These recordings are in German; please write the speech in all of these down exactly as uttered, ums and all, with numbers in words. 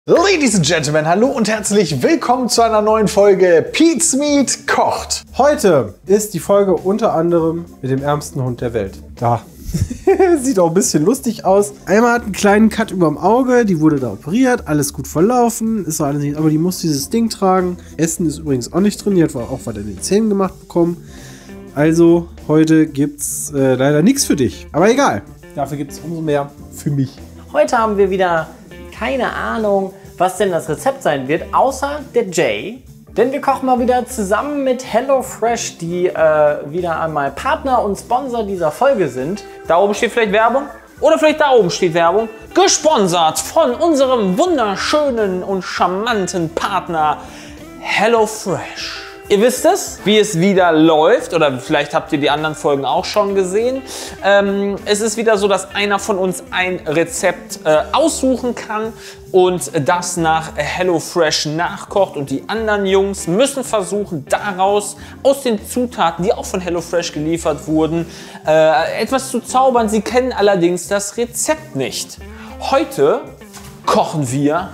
Ladies and Gentlemen, hallo und herzlich willkommen zu einer neuen Folge Pete's Meat kocht. Heute ist die Folge unter anderem mit dem ärmsten Hund der Welt. Da. Sieht auch ein bisschen lustig aus. Einmal hat einen kleinen Cut über dem Auge, die wurde da operiert, alles gut verlaufen, ist alles nicht, aber die muss dieses Ding tragen. Essen ist übrigens auch nicht drin, die hat auch was in den Zähnen gemacht bekommen. Also heute gibt's äh, leider nichts für dich. Aber egal, dafür gibt es umso mehr für mich. Heute haben wir wieder keine Ahnung, was denn das Rezept sein wird, außer der Jay. Denn wir kochen mal wieder zusammen mit HelloFresh, die äh, wieder einmal Partner und Sponsor dieser Folge sind. Da oben steht vielleicht Werbung oder vielleicht da oben steht Werbung. Gesponsert von unserem wunderschönen und charmanten Partner HelloFresh. Ihr wisst es, wie es wieder läuft, oder vielleicht habt ihr die anderen Folgen auch schon gesehen. Ähm, es ist wieder so, dass einer von uns ein Rezept äh, aussuchen kann und das nach HelloFresh nachkocht. Und die anderen Jungs müssen versuchen, daraus, aus den Zutaten, die auch von HelloFresh geliefert wurden, äh, etwas zu zaubern. Sie kennen allerdings das Rezept nicht. Heute kochen wir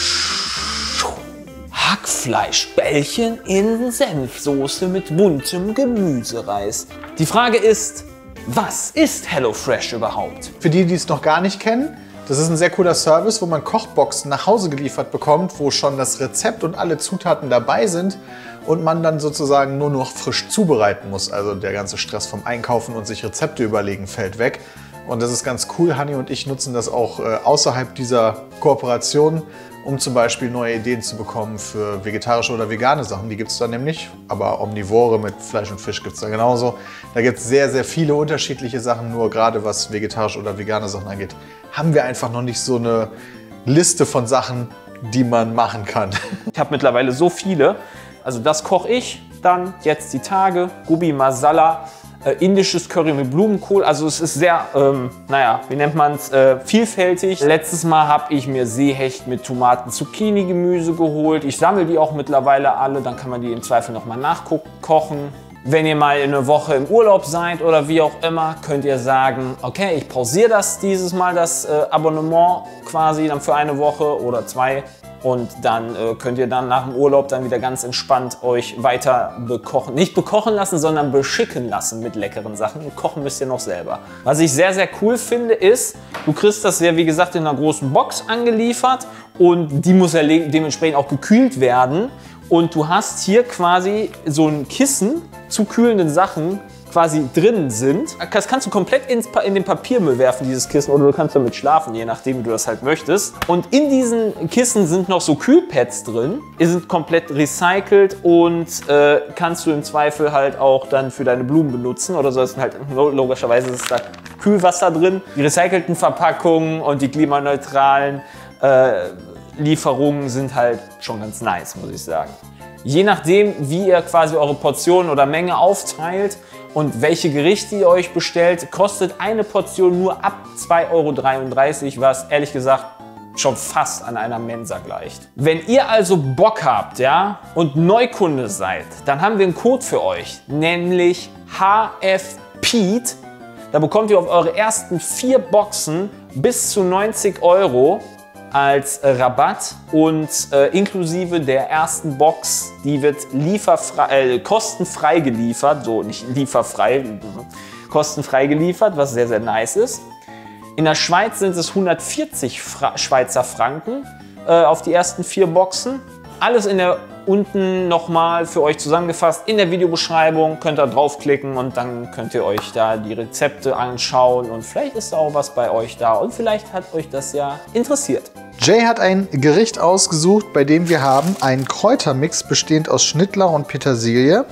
Hackfleischbällchen in Senfsoße mit buntem Gemüsereis. Die Frage ist, was ist HelloFresh überhaupt? Für die, die es noch gar nicht kennen, das ist ein sehr cooler Service, wo man Kochboxen nach Hause geliefert bekommt, wo schon das Rezept und alle Zutaten dabei sind und man dann sozusagen nur noch frisch zubereiten muss. Also der ganze Stress vom Einkaufen und sich Rezepte überlegen fällt weg. Und das ist ganz cool. Hanni und ich nutzen das auch äh, außerhalb dieser Kooperation, um zum Beispiel neue Ideen zu bekommen für vegetarische oder vegane Sachen. Die gibt es da nämlich, aber Omnivore mit Fleisch und Fisch gibt es da genauso. Da gibt es sehr, sehr viele unterschiedliche Sachen, nur gerade was vegetarische oder vegane Sachen angeht, haben wir einfach noch nicht so eine Liste von Sachen, die man machen kann. Ich habe mittlerweile so viele. Also das koche ich dann jetzt die Tage. Gobi Masala. Äh, indisches Curry mit Blumenkohl, also es ist sehr, ähm, naja, wie nennt man es, äh, vielfältig. Letztes Mal habe ich mir Seehecht mit Tomaten, Zucchini, Gemüse geholt. Ich sammle die auch mittlerweile alle, dann kann man die im Zweifel nochmal nachkochen. Wenn ihr mal eine Woche im Urlaub seid oder wie auch immer, könnt ihr sagen, okay, ich pausiere das dieses Mal, das äh, Abonnement quasi dann für eine Woche oder zwei. Und dann äh, könnt ihr dann nach dem Urlaub dann wieder ganz entspannt euch weiter bekochen. Nicht bekochen lassen, sondern beschicken lassen mit leckeren Sachen. Und kochen müsst ihr noch selber. Was ich sehr, sehr cool finde, ist, du kriegst das ja, wie gesagt, in einer großen Box angeliefert. Und die muss ja dementsprechend auch gekühlt werden. Und du hast hier quasi so ein Kissen zu kühlenden Sachen quasi drin sind. Das kannst du komplett ins pa in den Papiermüll werfen, dieses Kissen, oder du kannst damit schlafen, je nachdem, wie du das halt möchtest. Und in diesen Kissen sind noch so Kühlpads drin. Die sind komplett recycelt und äh, kannst du im Zweifel halt auch dann für deine Blumen benutzen. Oder so ist halt, logischerweise ist da Kühlwasser drin. Die recycelten Verpackungen und die klimaneutralen äh, Lieferungen sind halt schon ganz nice, muss ich sagen. Je nachdem, wie ihr quasi eure Portionen oder Menge aufteilt und welche Gerichte ihr euch bestellt, kostet eine Portion nur ab zwei Euro dreiunddreißig, was ehrlich gesagt schon fast an einer Mensa gleicht. Wenn ihr also Bock habt, ja, und Neukunde seid, dann haben wir einen Code für euch, nämlich H F Pete. Da bekommt ihr auf eure ersten vier Boxen bis zu neunzig Euro als Rabatt und äh, inklusive der ersten Box, die wird lieferfrei, äh, kostenfrei geliefert, so nicht lieferfrei, kostenfrei geliefert, was sehr, sehr nice ist. In der Schweiz sind es hundertvierzig Fra Schweizer Franken äh, auf die ersten vier Boxen. Alles in der unten nochmal für euch zusammengefasst in der Videobeschreibung, könnt ihr draufklicken und dann könnt ihr euch da die Rezepte anschauen und vielleicht ist da auch was bei euch da und vielleicht hat euch das ja interessiert. Jay hat ein Gericht ausgesucht, bei dem wir haben einen Kräutermix bestehend aus Schnittlauch und Petersilie,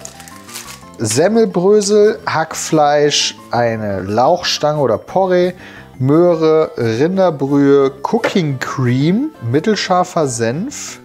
Semmelbrösel, Hackfleisch, eine Lauchstange oder Porree, Möhre, Rinderbrühe, Cooking Cream, mittelscharfer Senf,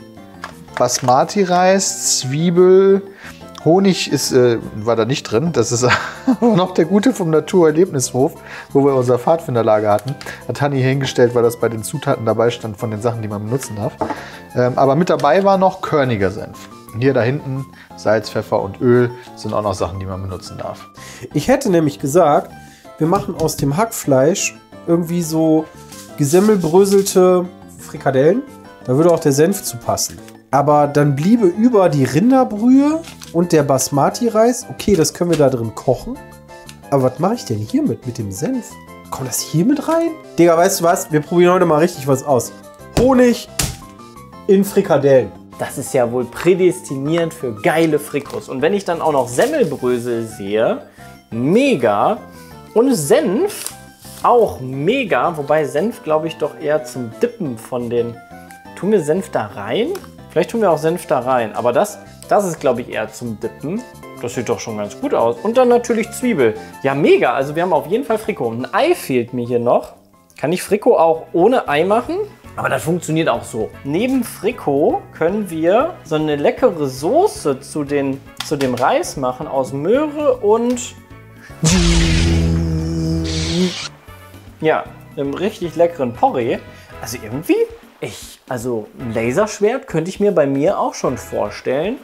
Basmati-Reis, Zwiebel, Honig ist, äh, war da nicht drin. Das ist aber noch der Gute vom Naturerlebnishof, wo wir unser Pfadfinderlager hatten. Hat Hanni hingestellt, weil das bei den Zutaten dabei stand von den Sachen, die man benutzen darf. Ähm, aber mit dabei war noch körniger Senf. Hier da hinten Salz, Pfeffer und Öl sind auch noch Sachen, die man benutzen darf. Ich hätte nämlich gesagt, wir machen aus dem Hackfleisch irgendwie so gesemmelbröselte Frikadellen. Da würde auch der Senf zu passen. Aber dann bliebe über die Rinderbrühe und der Basmati-Reis. Okay, das können wir da drin kochen. Aber was mache ich denn hiermit, mit dem Senf? Kommt das hier mit rein? Digga, weißt du was? Wir probieren heute mal richtig was aus. Honig in Frikadellen. Das ist ja wohl prädestiniert für geile Frikos. Und wenn ich dann auch noch Semmelbrösel sehe, mega. Und Senf, auch mega. Wobei Senf, glaube ich, doch eher zum Dippen von den... Tun wir Senf da rein? Vielleicht tun wir auch Senf da rein. Aber das, das ist, glaube ich, eher zum Dippen. Das sieht doch schon ganz gut aus. Und dann natürlich Zwiebel. Ja, mega. Also wir haben auf jeden Fall Frikot. Ein Ei fehlt mir hier noch. Kann ich Frikot auch ohne Ei machen? Aber das funktioniert auch so. Neben Frikot können wir so eine leckere Soße zu, den, zu dem Reis machen aus Möhre und... Ja, einem richtig leckeren Porree. Also irgendwie, ich, also ein Laserschwert könnte ich mir bei mir auch schon vorstellen.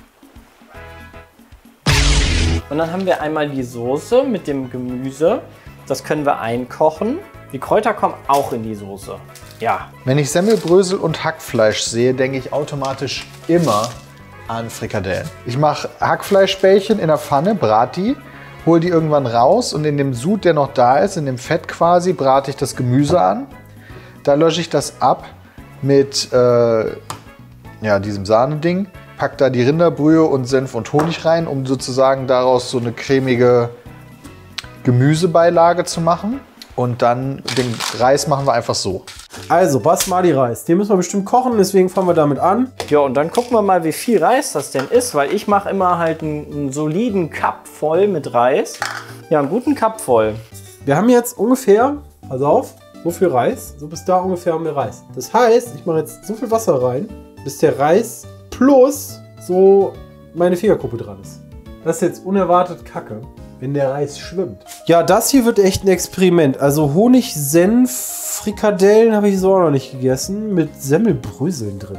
Und dann haben wir einmal die Soße mit dem Gemüse. Das können wir einkochen. Die Kräuter kommen auch in die Soße. Ja. Wenn ich Semmelbrösel und Hackfleisch sehe, denke ich automatisch immer an Frikadellen. Ich mache Hackfleischbällchen in der Pfanne, brate die, hole die irgendwann raus und in dem Sud, der noch da ist, in dem Fett quasi, brate ich das Gemüse an. Da lösche ich das ab mit äh, ja, diesem Sahneding, pack da die Rinderbrühe und Senf und Honig rein, um sozusagen daraus so eine cremige Gemüsebeilage zu machen. Und dann den Reis machen wir einfach so. Also Basmati-Reis, den müssen wir bestimmt kochen, deswegen fangen wir damit an. Ja, und dann gucken wir mal, wie viel Reis das denn ist, weil ich mache immer halt einen, einen soliden Cup voll mit Reis. Ja, einen guten Cup voll. Wir haben jetzt ungefähr, pass auf, so viel Reis, so bis da ungefähr haben wir Reis. Das heißt, ich mache jetzt so viel Wasser rein, bis der Reis plus so meine Fingerkuppe dran ist. Das ist jetzt unerwartet Kacke, wenn der Reis schwimmt. Ja, das hier wird echt ein Experiment. Also Honig, Senf, Frikadellen habe ich so auch noch nicht gegessen. Mit Semmelbröseln drin.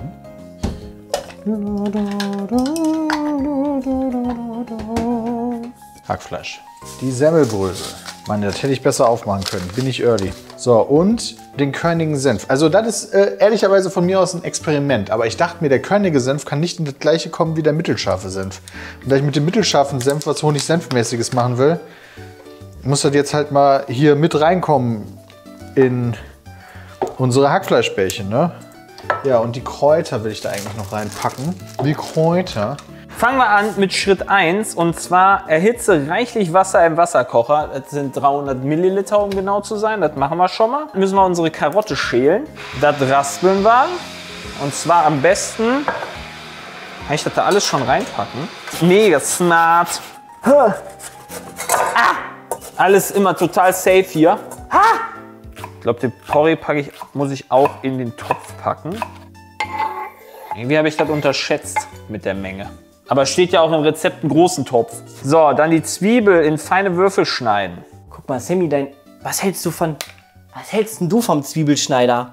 Hackfleisch. Die Semmelbrösel. Mann, das hätte ich besser aufmachen können. Bin ich early. So, und den körnigen Senf. Also das ist äh, ehrlicherweise von mir aus ein Experiment. Aber ich dachte mir, der körnige Senf kann nicht in das gleiche kommen wie der mittelscharfe Senf. Und da ich mit dem mittelscharfen Senf was Honig-Senf-mäßiges machen will, muss das jetzt halt mal hier mit reinkommen in unsere Hackfleischbällchen, ne? Ja, und die Kräuter will ich da eigentlich noch reinpacken. Die Kräuter. Fangen wir an mit Schritt eins und zwar erhitze reichlich Wasser im Wasserkocher. Das sind dreihundert Milliliter, um genau zu sein. Das machen wir schon mal. Müssen wir unsere Karotte schälen. Das raspeln wir. Und zwar am besten, kann ich das da alles schon reinpacken? Mega smart. Ah. Alles immer total safe hier. Ah. Ich glaube, den Porree packe ich, muss ich auch in den Topf packen. Irgendwie habe ich das unterschätzt mit der Menge. Aber steht ja auch im Rezept einen großen Topf. So, dann die Zwiebel in feine Würfel schneiden. Guck mal, Sammy, dein, was hältst du von, was hältst denn du vom Zwiebelschneider?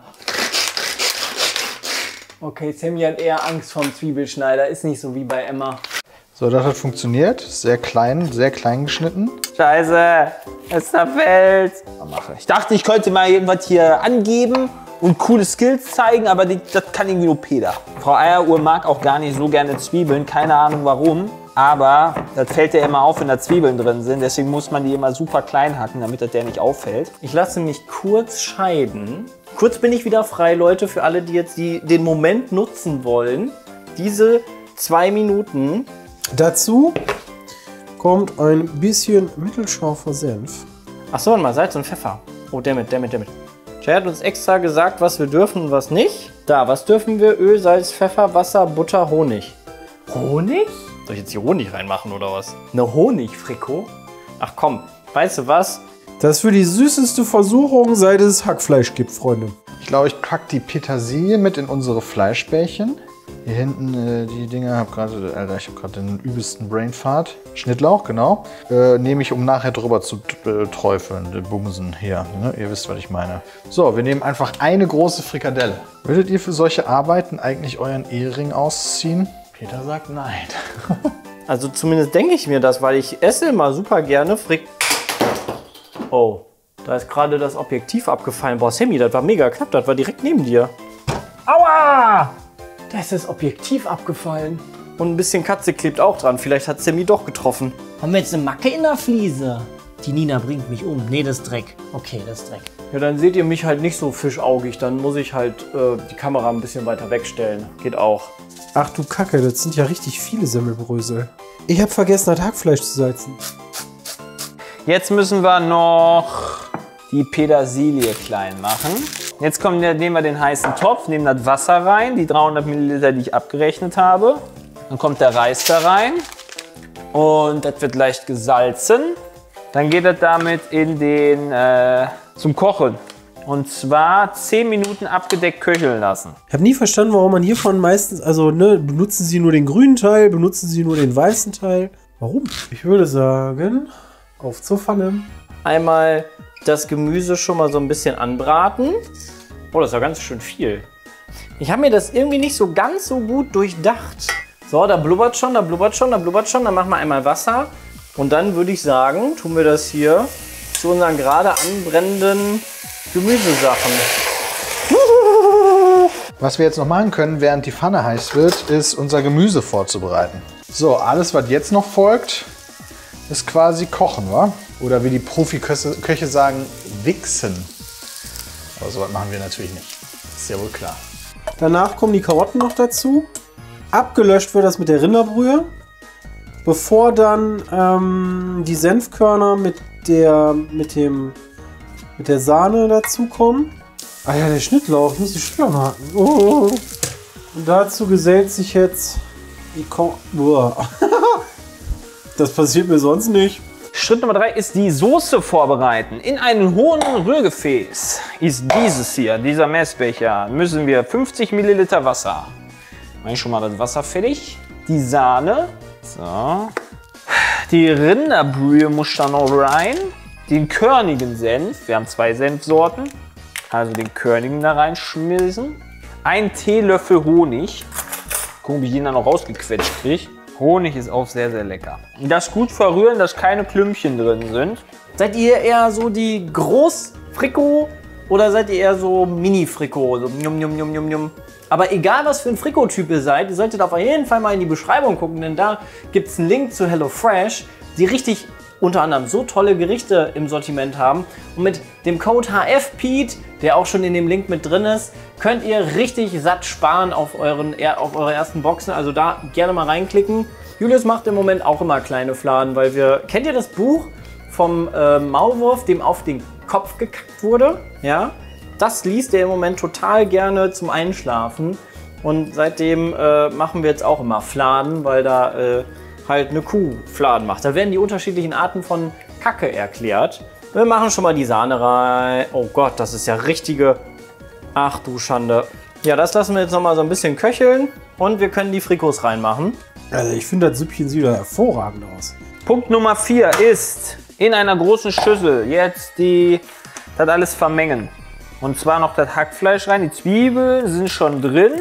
Okay, Sammy hat eher Angst vom Zwiebelschneider, ist nicht so wie bei Emma. So, das hat funktioniert. Sehr klein, sehr klein geschnitten. Scheiße, es zerfällt. Ich dachte, ich könnte mal irgendwas hier angeben und coole Skills zeigen, aber die, das kann irgendwie nur Peter. Frau Eieruhr mag auch gar nicht so gerne Zwiebeln, keine Ahnung warum. Aber das fällt ja immer auf, wenn da Zwiebeln drin sind. Deswegen muss man die immer super klein hacken, damit das der nicht auffällt. Ich lasse mich kurz scheiden. Kurz bin ich wieder frei, Leute, für alle, die jetzt die, den Moment nutzen wollen. Diese zwei Minuten. Dazu kommt ein bisschen mittelscharfer Senf. Ach so, warte mal, Salz und Pfeffer. Oh, damit, damit, damit. Jay hat uns extra gesagt, was wir dürfen und was nicht. Da, was dürfen wir? Öl, Salz, Pfeffer, Wasser, Butter, Honig. Honig? Soll ich jetzt hier Honig reinmachen oder was? Eine Honigfrikot? Ach komm, weißt du was? Das ist für die süßeste Versuchung, seit es Hackfleisch gibt, Freunde. Ich glaube, ich packe die Petersilie mit in unsere Fleischbällchen. Hier hinten äh, die Dinger, hab grade, Alter, ich habe gerade den übelsten Brainfart. Schnittlauch, genau. Äh, nehme ich, um nachher drüber zu äh, träufeln, die Bumsen hier. Ne? Ihr wisst, was ich meine. So, wir nehmen einfach eine große Frikadelle. Würdet ihr für solche Arbeiten eigentlich euren Ehering ausziehen? Peter sagt nein. Also zumindest denke ich mir das, weil ich esse immer super gerne Frik... Oh, da ist gerade das Objektiv abgefallen. Boah, Sammy, das war mega knapp, das war direkt neben dir. Aua! Ah! Da ist das Objektiv abgefallen. Und ein bisschen Katze klebt auch dran. Vielleicht hat Sammy doch getroffen. Haben wir jetzt eine Macke in der Fliese? Die Nina bringt mich um. Nee, das ist Dreck. Okay, das ist Dreck. Ja, dann seht ihr mich halt nicht so fischaugig. Dann muss ich halt äh, die Kamera ein bisschen weiter wegstellen. Geht auch. Ach du Kacke, das sind ja richtig viele Semmelbrösel. Ich habe vergessen, das Hackfleisch zu salzen. Jetzt müssen wir noch die Petersilie klein machen. Jetzt kommen, nehmen wir den heißen Topf, nehmen das Wasser rein, die dreihundert Milliliter, die ich abgerechnet habe. Dann kommt der Reis da rein und das wird leicht gesalzen. Dann geht es damit in den, äh, zum Kochen. Und zwar zehn Minuten abgedeckt köcheln lassen. Ich habe nie verstanden, warum man hiervon meistens, also ne, benutzen Sie nur den grünen Teil, benutzen Sie nur den weißen Teil. Warum? Ich würde sagen, auf zur Pfanne. Einmal das Gemüse schon mal so ein bisschen anbraten. Oh, das ist ja ganz schön viel. Ich habe mir das irgendwie nicht so ganz so gut durchdacht. So, da blubbert schon, da blubbert schon, da blubbert schon. Dann machen wir einmal Wasser. Und dann würde ich sagen, tun wir das hier zu unseren gerade anbrennenden Gemüsesachen. Was wir jetzt noch machen können, während die Pfanne heiß wird, ist unser Gemüse vorzubereiten. So, alles, was jetzt noch folgt, ist quasi kochen, wa? Oder wie die Profi-Köche sagen, wichsen. Aber so was machen wir natürlich nicht. Ist ja wohl klar. Danach kommen die Karotten noch dazu. Abgelöscht wird das mit der Rinderbrühe. Bevor dann ähm, die Senfkörner mit der, mit, dem, mit der Sahne dazukommen. Ah ja, der Schnittlauch, ich muss die Schnittlauch haken. Oh. Und dazu gesellt sich jetzt die Ko Uah. Das passiert mir sonst nicht. Schritt Nummer drei ist die Soße vorbereiten. In einem hohen Rührgefäß ist dieses hier, dieser Messbecher, müssen wir fünfzig Milliliter Wasser. Mache ich schon mal das Wasser fertig. Die Sahne. So. Die Rinderbrühe muss da noch rein. Den körnigen Senf. Wir haben zwei Senfsorten. Also den körnigen da reinschmissen. Ein Teelöffel Honig. Gucken, wie ich den da noch rausgequetscht kriege. Honig ist auch sehr, sehr lecker. Das gut verrühren, dass keine Klümpchen drin sind. Seid ihr eher so die Groß-Frikot oder seid ihr eher so Mini-Frikot? So njum, njum, njum, njum, njum. Aber egal, was für ein Frikot-Typ ihr seid, ihr solltet auf jeden Fall mal in die Beschreibung gucken, denn da gibt es einen Link zu HelloFresh, die richtig unter anderem so tolle Gerichte im Sortiment haben. Und mit dem Code H F Pete, der auch schon in dem Link mit drin ist, könnt ihr richtig satt sparen auf, euren, auf eure ersten Boxen. Also da gerne mal reinklicken. Julius macht im Moment auch immer kleine Fladen, weil wir... Kennt ihr das Buch vom äh, Maulwurf, dem auf den Kopf gekackt wurde? Ja? Das liest er im Moment total gerne zum Einschlafen. Und seitdem äh, machen wir jetzt auch immer Fladen, weil da äh, halt eine Kuh Fladen macht. Da werden die unterschiedlichen Arten von Kacke erklärt. Wir machen schon mal die Sahne rein. Oh Gott, das ist ja richtige... Ach du Schande. Ja, das lassen wir jetzt noch mal so ein bisschen köcheln. Und wir können die Frikos reinmachen. Also ich finde das Süppchen sieht da hervorragend aus. Punkt Nummer vier ist in einer großen Schüssel jetzt die, das alles vermengen. Und zwar noch das Hackfleisch rein. Die Zwiebeln sind schon drin.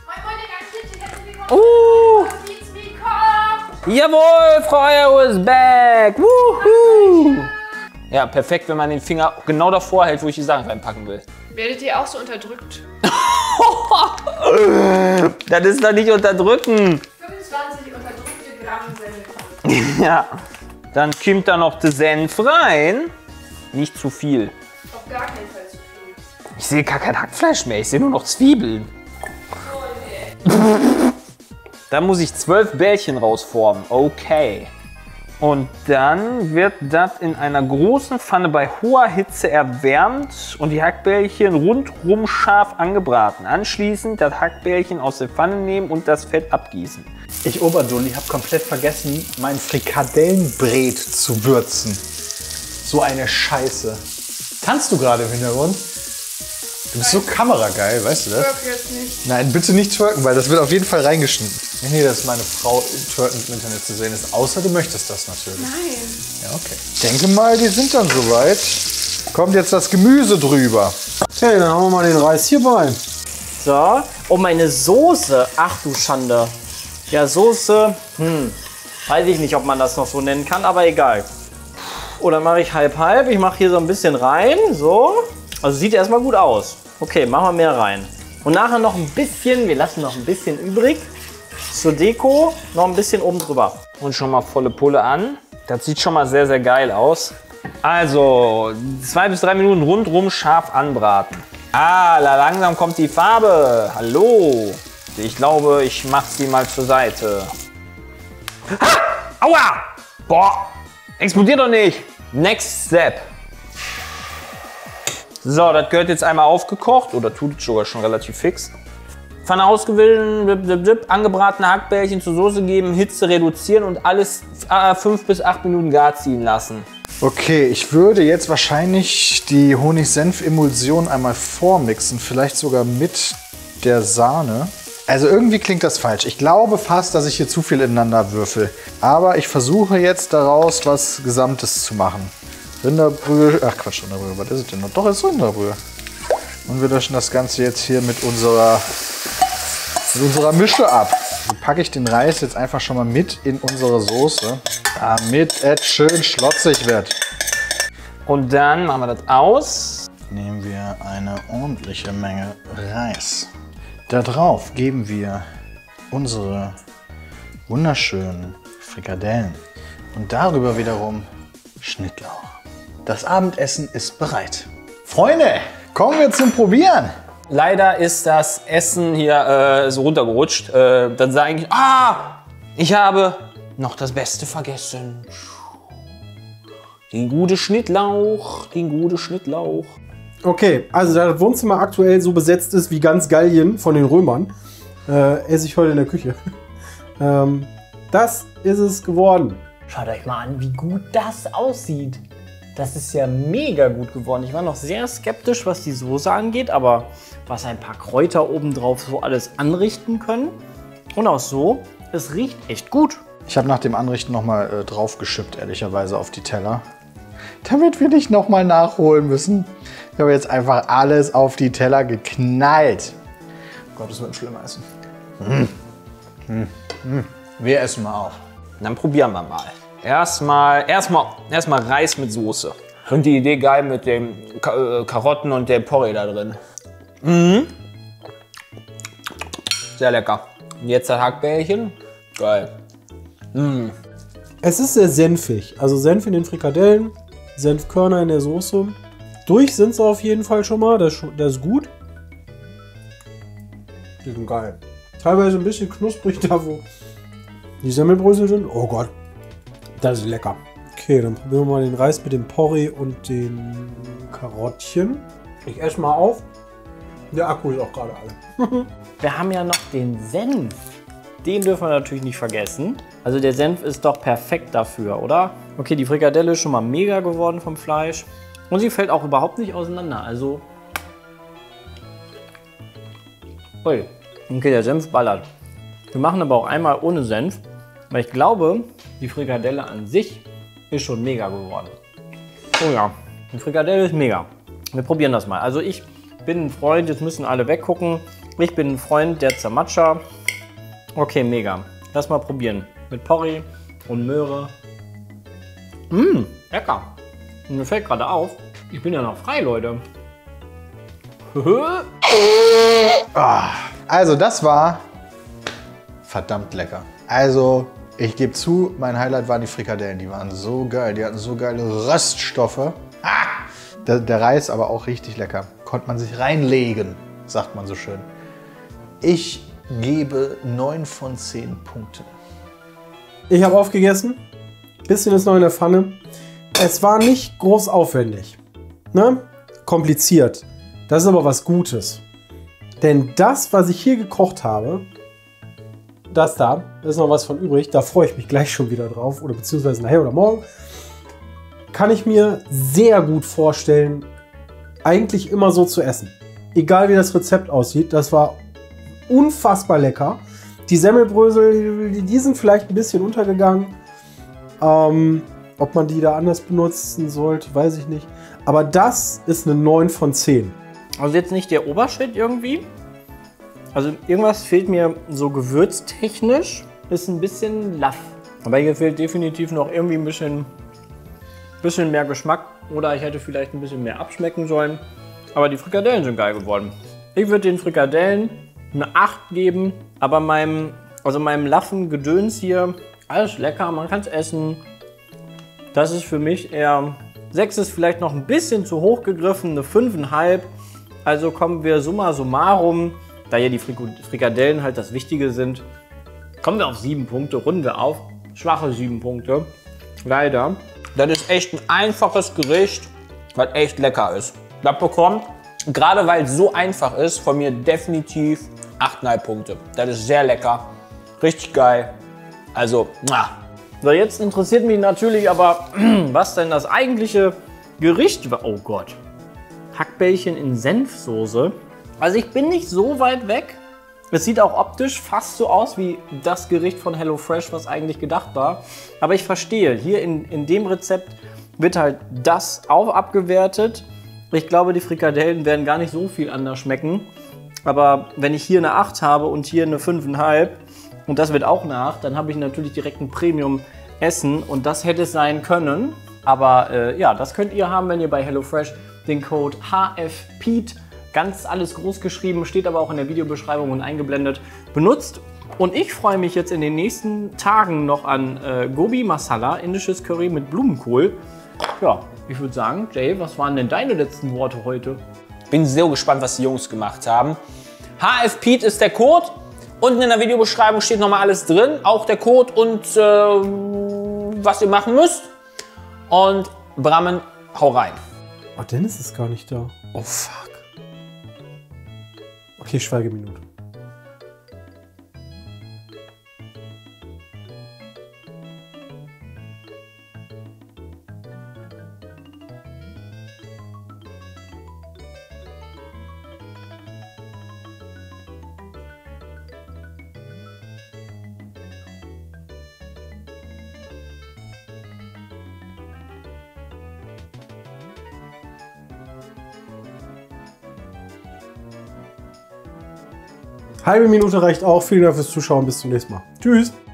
Uh. Jawohl, Frau Eierhuhr ist back. Woohoo. Ja, perfekt, wenn man den Finger genau davor hält, wo ich die Sachen reinpacken will. Werdet ihr auch so unterdrückt? Das ist doch nicht unterdrücken. fünfundzwanzig unterdrückte Gramm Senf. Ja, dann kommt da noch der Senf rein. Nicht zu viel. Auf gar keinen Fall zu viel. Ich sehe gar kein Hackfleisch mehr, ich sehe nur noch Zwiebeln. Oh, nee. Da muss ich zwölf Bällchen rausformen. Okay. Und dann wird das in einer großen Pfanne bei hoher Hitze erwärmt und die Hackbällchen rundrum scharf angebraten. Anschließend das Hackbällchen aus der Pfanne nehmen und das Fett abgießen. Ich, Oberdulli, habe komplett vergessen, mein Frikadellenbrät zu würzen. So eine Scheiße. Tanzt du gerade im Hintergrund? Du bist so kamerageil, weißt du das? Twerk jetzt nicht. Nein, bitte nicht twerken, weil das wird auf jeden Fall reingeschnitten. Nee, nee, dass meine Frau twerken im Internet zu sehen ist. Außer du möchtest das natürlich. Nein. Ja, okay. Ich denke mal, die sind dann soweit. Kommt jetzt das Gemüse drüber. Okay, dann haben wir mal den Reis hier bei. So. Oh, meine Soße. Ach du Schande. Ja, Soße. Hm. Weiß ich nicht, ob man das noch so nennen kann, aber egal. Oh, dann mache ich halb-halb. Ich mache hier so ein bisschen rein. So. Also sieht erstmal gut aus. Okay, machen wir mehr rein. Und nachher noch ein bisschen, wir lassen noch ein bisschen übrig. Zur Deko noch ein bisschen oben drüber. Und schon mal volle Pulle an. Das sieht schon mal sehr, sehr geil aus. Also, zwei bis drei Minuten rundrum scharf anbraten. Ah, da langsam kommt die Farbe. Hallo. Ich glaube, ich mache sie mal zur Seite. Ha! Aua! Boah, explodiert doch nicht. Next step. So, das gehört jetzt einmal aufgekocht. Oder tut es sogar schon relativ fix. Pfanne ausgewählt, dip, dip, dip, angebratene Hackbällchen zur Soße geben, Hitze reduzieren und alles äh, fünf bis acht Minuten gar ziehen lassen. Okay, ich würde jetzt wahrscheinlich die Honig-Senf-Emulsion einmal vormixen, vielleicht sogar mit der Sahne. Also irgendwie klingt das falsch. Ich glaube fast, dass ich hier zu viel ineinander würfel. Aber ich versuche jetzt daraus was Gesamtes zu machen. Rinderbrühe, ach Quatsch, Rinderbrühe, was ist es denn noch? Doch, es ist Rinderbrühe. Und wir löschen das Ganze jetzt hier mit unserer, mit unserer Mische ab. So packe ich den Reis jetzt einfach schon mal mit in unsere Soße, damit es schön schlotzig wird. Und dann machen wir das aus. Nehmen wir eine ordentliche Menge Reis. Da drauf geben wir unsere wunderschönen Frikadellen. Und darüber wiederum Schnittlauch. Das Abendessen ist bereit. Freunde, kommen wir zum Probieren. Leider ist das Essen hier äh, so runtergerutscht. Äh, dann sage ich, ah, ich habe noch das Beste vergessen. Den guten Schnittlauch, den guten Schnittlauch. Okay, also da das Wohnzimmer aktuell so besetzt ist wie ganz Gallien von den Römern, äh, esse ich heute in der Küche. ähm, das ist es geworden. Schaut euch mal an, wie gut das aussieht. Das ist ja mega gut geworden. Ich war noch sehr skeptisch, was die Soße angeht, aber was ein paar Kräuter obendrauf so alles anrichten können. Und auch so, es riecht echt gut. Ich habe nach dem Anrichten nochmal äh, drauf geschippt, ehrlicherweise, auf die Teller. Damit wir nicht nochmal nachholen müssen. Ich habe jetzt einfach alles auf die Teller geknallt. Oh Gott, das wird ein schlimmer Essen. Mm. Mm. Mm. Wir essen mal auf. Dann probieren wir mal. Erstmal, erstmal, erstmal Reis mit Soße. Ich finde die Idee geil mit den Ka äh, Karotten und dem Porree da drin. Mhm. Sehr lecker. Und jetzt das Hackbällchen. Geil. Mhm. Es ist sehr senfig. Also Senf in den Frikadellen, Senfkörner in der Soße. Durch sind sie auf jeden Fall schon mal. Das, ist- das ist gut. Die sind geil. Teilweise ein bisschen knusprig da, wo die Semmelbrösel sind. Oh Gott, das ist lecker. Okay, dann probieren wir mal den Reis mit dem Porree und den Karottchen. Ich esse mal auf. Der Akku ist auch gerade alle. Wir haben ja noch den Senf. Den dürfen wir natürlich nicht vergessen. Also der Senf ist doch perfekt dafür, oder? Okay, die Frikadelle ist schon mal mega geworden vom Fleisch. Und sie fällt auch überhaupt nicht auseinander. Also. Ui. Okay, der Senf ballert. Wir machen aber auch einmal ohne Senf, weil ich glaube, die Frikadelle an sich ist schon mega geworden. Oh ja, die Frikadelle ist mega. Wir probieren das mal. Also ich bin ein Freund, jetzt müssen alle weggucken. Ich bin ein Freund der Zermatscha. Okay, mega. Lass mal probieren. Mit Porree und Möhre. Mmh, lecker. Und mir fällt gerade auf, ich bin ja noch frei, Leute. Also das war verdammt lecker. Also ich gebe zu, mein Highlight waren die Frikadellen. Die waren so geil. Die hatten so geile Röststoffe. Ah! Der, der Reis aber auch richtig lecker. Konnte man sich reinlegen, sagt man so schön. Ich gebe neun von zehn Punkten. Ich habe aufgegessen. Bisschen ist noch in der Pfanne. Es war nicht groß aufwendig. Ne? Kompliziert. Das ist aber was Gutes. Denn das, was ich hier gekocht habe, das da, da ist noch was von übrig. Da freue ich mich gleich schon wieder drauf. Oder beziehungsweise nachher oder morgen. Kann ich mir sehr gut vorstellen, eigentlich immer so zu essen. Egal wie das Rezept aussieht. Das war unfassbar lecker. Die Semmelbrösel, die, die sind vielleicht ein bisschen untergegangen. Ähm, ob man die da anders benutzen sollte, weiß ich nicht. Aber das ist eine neun von zehn. Also jetzt nicht der Obershit irgendwie. Also irgendwas fehlt mir so gewürztechnisch. Ist ein bisschen laff. Aber hier fehlt definitiv noch irgendwie ein bisschen, bisschen mehr Geschmack. Oder ich hätte vielleicht ein bisschen mehr abschmecken sollen. Aber die Frikadellen sind geil geworden. Ich würde den Frikadellen eine acht geben, aber meinem, also meinem Laffen Gedöns hier, alles lecker, man kann es essen. Das ist für mich eher, sechs ist vielleicht noch ein bisschen zu hoch gegriffen, eine fünf Komma fünf. Also kommen wir summa summarum, da hier die Frikadellen halt das Wichtige sind, kommen wir auf sieben Punkte, runden wir auf. Schwache sieben Punkte, leider. Das ist echt ein einfaches Gericht, was echt lecker ist. Das bekommt, gerade weil es so einfach ist, von mir definitiv acht Komma fünf Punkte. Das ist sehr lecker, richtig geil. Also, na. So, jetzt interessiert mich natürlich aber, was denn das eigentliche Gericht war. Oh Gott. Hackbällchen in Senfsoße. Also ich bin nicht so weit weg. Es sieht auch optisch fast so aus wie das Gericht von HelloFresh, was eigentlich gedacht war. Aber ich verstehe, hier in, in dem Rezept wird halt das auch abgewertet. Ich glaube, die Frikadellen werden gar nicht so viel anders schmecken. Aber wenn ich hier eine acht habe und hier eine fünf Komma fünf und das wird auch eine acht, dann habe ich natürlich direkt ein Premium-Essen und das hätte es sein können. Aber äh, ja, das könnt ihr haben, wenn ihr bei HelloFresh den Code H F P E A T, ganz alles groß geschrieben, steht aber auch in der Videobeschreibung und eingeblendet, benutzt. Und ich freue mich jetzt in den nächsten Tagen noch an äh, Gobi Masala, indisches Curry mit Blumenkohl. Ja, ich würde sagen, Jay, was waren denn deine letzten Worte heute? Bin sehr gespannt, was die Jungs gemacht haben. H F P E A T ist der Code. Unten in der Videobeschreibung steht nochmal alles drin. Auch der Code und äh, was ihr machen müsst. Und Brammen, hau rein. Oh, Dennis ist gar nicht da. Oh fuck. Okay, Schweigeminute. Halbe Minute reicht auch. Vielen Dank fürs Zuschauen. Bis zum nächsten Mal. Tschüss.